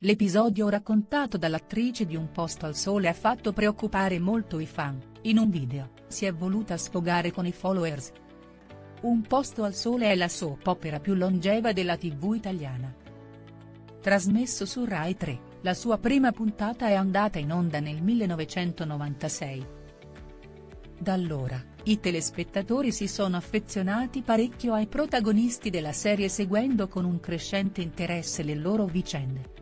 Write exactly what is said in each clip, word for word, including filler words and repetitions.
L'episodio raccontato dall'attrice di Un posto al sole ha fatto preoccupare molto i fan. In un video, si è voluta sfogare con i followers. Un posto al sole è la soap opera più longeva della tivù italiana. Trasmesso su Rai tre, la sua prima puntata è andata in onda nel millenovecentonovantasei. Da allora, i telespettatori si sono affezionati parecchio ai protagonisti della serie, seguendo con un crescente interesse le loro vicende.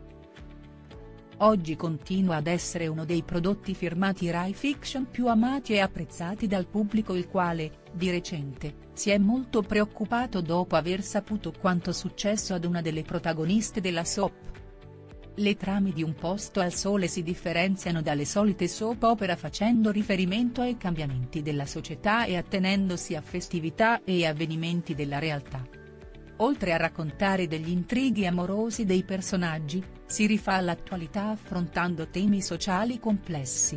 Oggi continua ad essere uno dei prodotti firmati Rai Fiction più amati e apprezzati dal pubblico, il quale, di recente, si è molto preoccupato dopo aver saputo quanto successo ad una delle protagoniste della soap. Le trame di Un posto al sole si differenziano dalle solite soap opera facendo riferimento ai cambiamenti della società e attenendosi a festività e avvenimenti della realtà. Oltre a raccontare degli intrighi amorosi dei personaggi, si rifà all'attualità affrontando temi sociali complessi.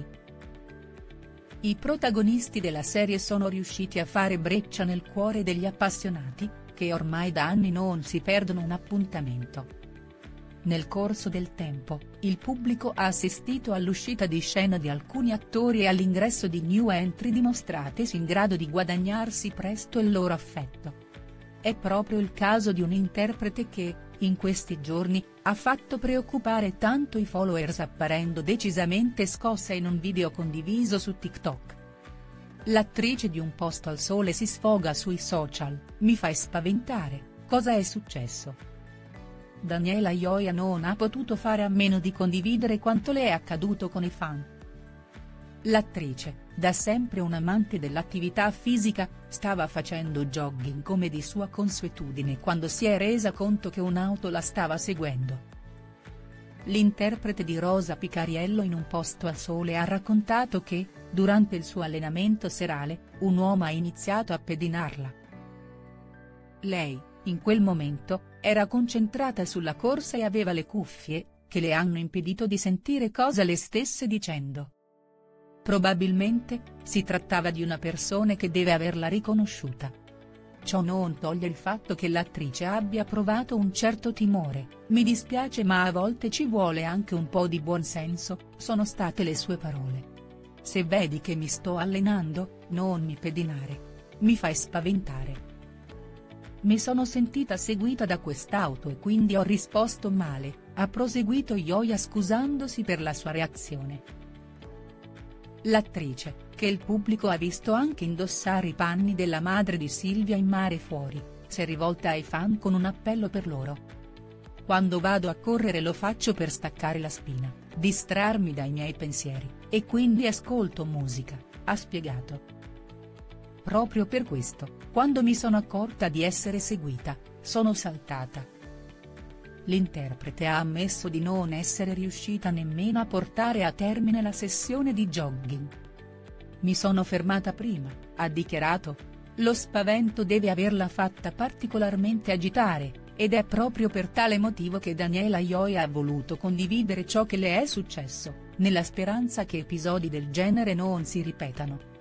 I protagonisti della serie sono riusciti a fare breccia nel cuore degli appassionati, che ormai da anni non si perdono un appuntamento. Nel corso del tempo, il pubblico ha assistito all'uscita di scena di alcuni attori e all'ingresso di new entry dimostratesi in grado di guadagnarsi presto il loro affetto. È proprio il caso di un interprete che, in questi giorni, ha fatto preoccupare tanto i followers apparendo decisamente scossa in un video condiviso su TikTok. L'attrice di Un posto al sole si sfoga sui social: "Mi fai spaventare, cosa è successo?". Daniela Ioia non ha potuto fare a meno di condividere quanto le è accaduto con i fan. L'attrice, da sempre un amante dell'attività fisica, stava facendo jogging come di sua consuetudine quando si è resa conto che un'auto la stava seguendo. L'interprete di Rosa Picariello in Un posto al sole ha raccontato che, durante il suo allenamento serale, un uomo ha iniziato a pedinarla. Lei, in quel momento, era concentrata sulla corsa e aveva le cuffie, che le hanno impedito di sentire cosa le stesse dicendo. Probabilmente, si trattava di una persona che deve averla riconosciuta. Ciò non toglie il fatto che l'attrice abbia provato un certo timore: "Mi dispiace ma a volte ci vuole anche un po' di buonsenso", sono state le sue parole. "Se vedi che mi sto allenando, non mi pedinare. Mi fai spaventare. Mi sono sentita seguita da quest'auto e quindi ho risposto male", ha proseguito Ioia scusandosi per la sua reazione. L'attrice, che il pubblico ha visto anche indossare i panni della madre di Silvia in Mare fuori, si è rivolta ai fan con un appello per loro. "Quando vado a correre lo faccio per staccare la spina, distrarmi dai miei pensieri, e quindi ascolto musica", ha spiegato. "Proprio per questo, quando mi sono accorta di essere seguita, sono saltata". L'interprete ha ammesso di non essere riuscita nemmeno a portare a termine la sessione di jogging. "Mi sono fermata prima", ha dichiarato. "Lo spavento deve averla fatta particolarmente agitare, ed è proprio per tale motivo che Daniela Ioia ha voluto condividere ciò che le è successo, nella speranza che episodi del genere non si ripetano".